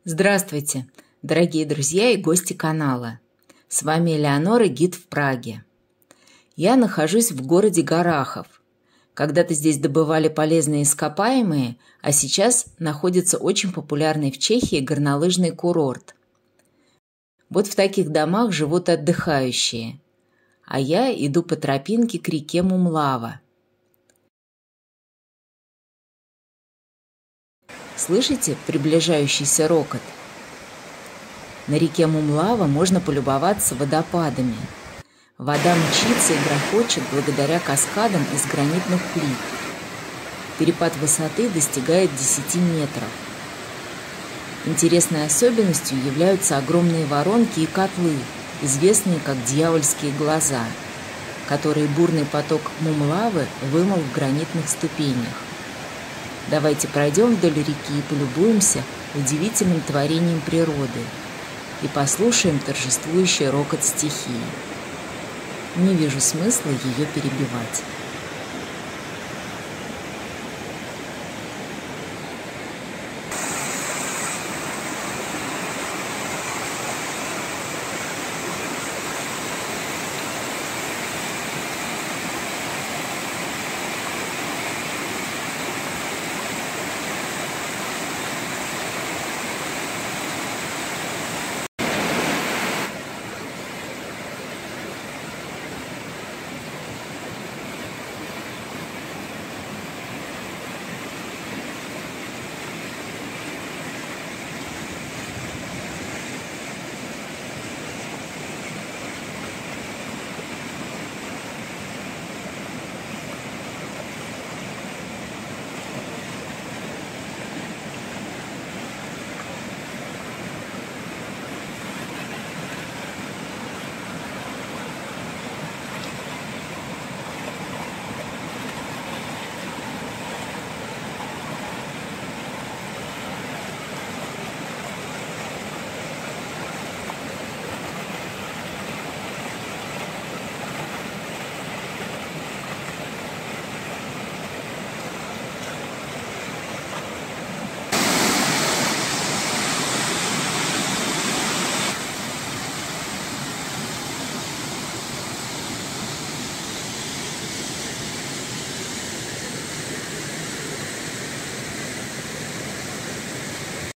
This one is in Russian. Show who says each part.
Speaker 1: Здравствуйте, дорогие друзья и гости канала. С вами Элеонора, гид в Праге. Я нахожусь в городе Гарахов. Когда-то здесь добывали полезные ископаемые, а сейчас находится очень популярный в Чехии горнолыжный курорт. Вот в таких домах живут отдыхающие, а я иду по тропинке к реке Мумлава. Слышите приближающийся рокот? На реке Мумлава можно полюбоваться водопадами. Вода мчится и грохочет благодаря каскадам из гранитных плит. Перепад высоты достигает 10 метров. Интересной особенностью являются огромные воронки и котлы, известные как дьявольские глаза, которые бурный поток Мумлавы вымыл в гранитных ступенях. Давайте пройдем вдоль реки и полюбуемся удивительным творением природы и послушаем торжествующий рокот стихии. Не вижу смысла ее перебивать.